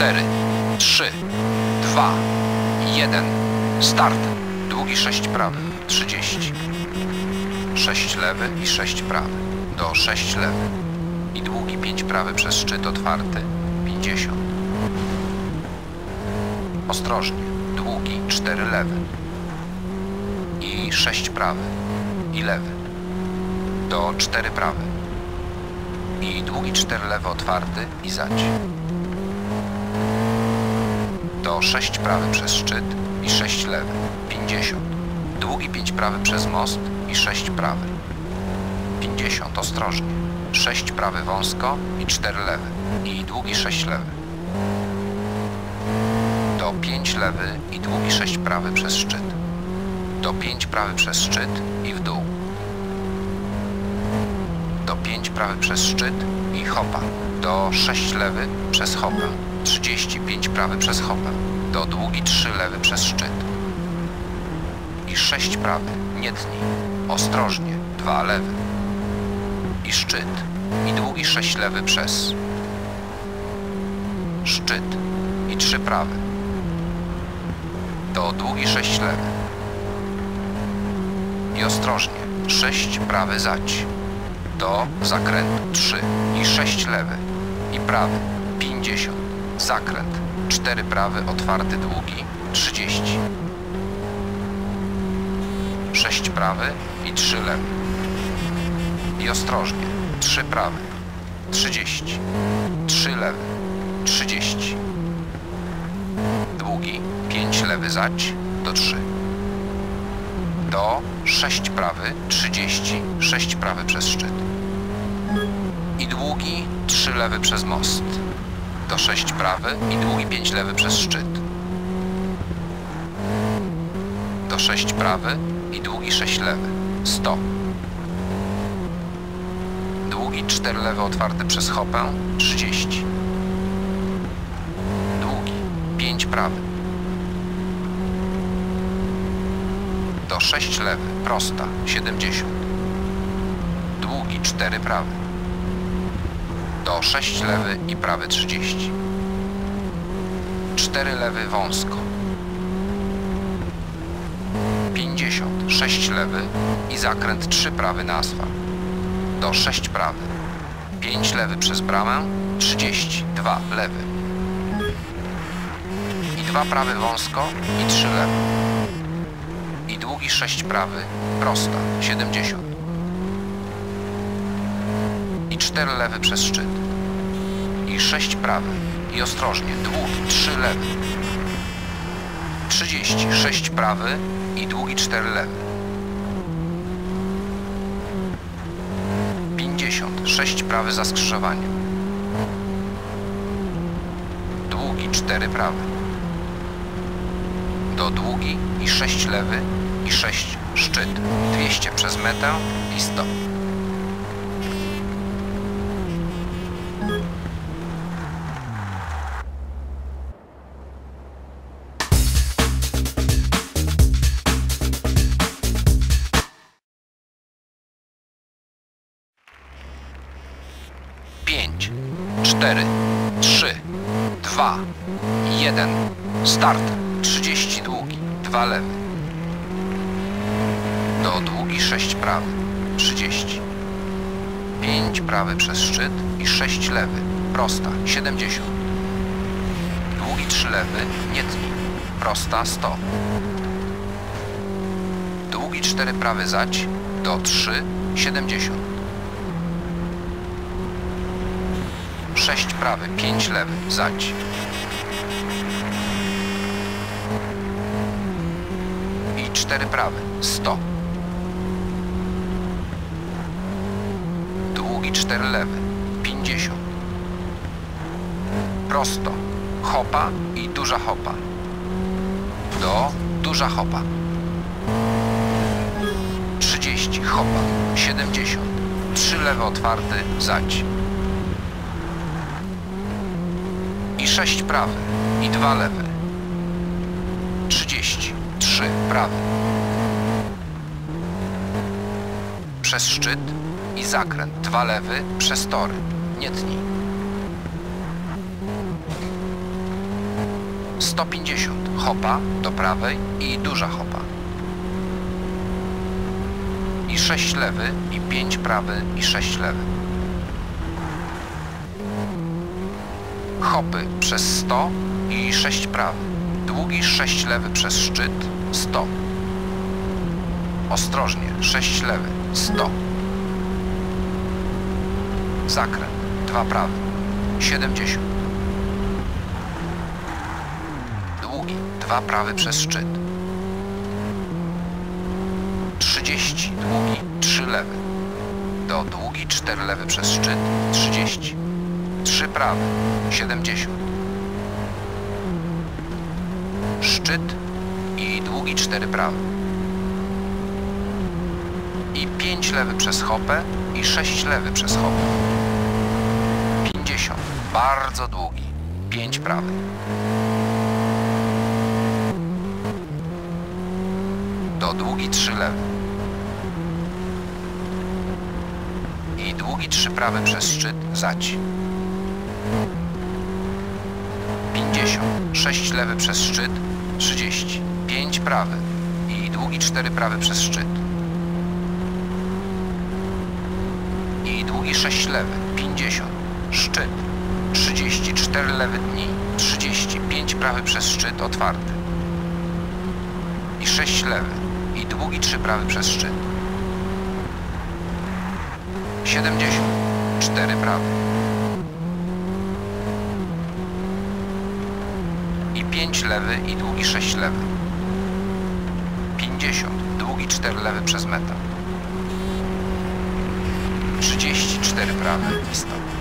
4, 3, 2, 1. Start. Długi 6 prawy. 30. 6 lewy i 6 prawy. Do 6 lewy. I długi 5 prawy przez szczyt otwarty. 50. Ostrożnie. Długi 4 lewy. I 6 prawy. I lewy. Do 4 prawy. I długi 4 lewy otwarty i zać. Do 6 prawy przez szczyt i 6 lewy. 50. Długi 5 prawy przez most i 6 prawy. 50. Ostrożnie. 6 prawy wąsko i 4 lewy. I długi 6 lewy. Do 5 lewy i długi 6 prawy przez szczyt. Do 5 prawy przez szczyt i w dół. Do 5 prawy przez szczyt i hopa. Do 6 lewy przez hopę. 35 prawy przez hopę. Do długi 3 lewy przez szczyt. I 6 prawy. Nie tnij. Ostrożnie. 2 lewy. I szczyt. I długi 6 lewy przez szczyt. I 3 prawy. Do długi 6 lewy. I ostrożnie. 6 prawy zać. Do zakrętu 3 i 6 lewy i prawy 50. Zakręt 4 prawy otwarty długi 30. 6 prawy i 3 lewy. I ostrożnie 3 prawy 30. 3 lewy 30. Długi 5 lewy zać do 3. Do 6 prawy 30. 6 prawy przez szczyt. I długi 3 lewy przez most. Do 6 prawy i długi 5 lewy przez szczyt. Do 6 prawy i długi 6 lewy. 100. Długi 4 lewy otwarte przez hopę. 30. Długi 5 prawy. Do 6 lewy. Prosta. 70. Długi 4 prawy. Do 6 lewy i prawy 30. 4 lewy wąsko. 50. 6 lewy i zakręt 3 prawy na asfalt. Do 6 prawy. 5 lewy przez bramę. 30. 2 lewy. I 2 prawy wąsko i 3 lewy. I długi 6 prawy. Prosta. 70. I 4 lewy przez szczyt. I 6 prawy. I ostrożnie. Długi 3 lewy. 30. 6 prawy i długi 4 lewy. 50. 6 prawy za skrzyżowaniem. Długi 4 prawy. Do długi i 6 lewy i 6 szczyt. 200 przez metę i 100. Pięć, 4, 3, 2, 1. Start. 30 długi. 2 lewy. Do długi 6 prawy. 30. 5 prawy przez szczyt i 6 lewy. Prosta. 70. Długi 3 lewy. Nie tnij. Prosta. 100. Długi 4 prawy zać. Do 3. 70. 6 prawy. 5 lewy. Zać. I 4 prawy. 100. Długi 4 lewy. 50. Prosto. Hopa i duża hopa. Do duża hopa. 30. Hopa. 70. 3 lewy otwarty. Zać. I 6 prawy. I 2 lewy. 30. 3 prawy. Przez szczyt i zakręt. 2 lewy przez tory. Nie tnij. 150. Hopa do prawej i duża hopa. I 6 lewy, i 5 prawy, i 6 lewy. Hopy przez 100 i 6 prawy. Długi 6 lewy przez szczyt, 100. Ostrożnie, 6 lewy, 100. Zakręt, 2 prawy, 70. Długi, 2 prawy przez szczyt. 30, długi, 3 lewy. Do długi, 4 lewy przez szczyt, 30. 3 prawy, 70. Szczyt i długi 4 prawy. I 5 lewy przez hopę i 6 lewy przez hopę. 50. Bardzo długi. 5 prawy. Do długi 3 lewy. I długi 3 prawy przez szczyt, zać. 50. 6 lewy przez szczyt, 30. 5 prawy. I długi 4 prawy przez szczyt. I długi 6 lewy, 50. Szczyt. 34 lewy dni, 30. 5 prawy przez szczyt, otwarty. I 6 lewy. I długi 3 prawy przez szczyt. 70. 4 prawy. I 5 lewy i długi 6 lewy. 50. Długi 4 lewy przez metę. 34 prawy i stop.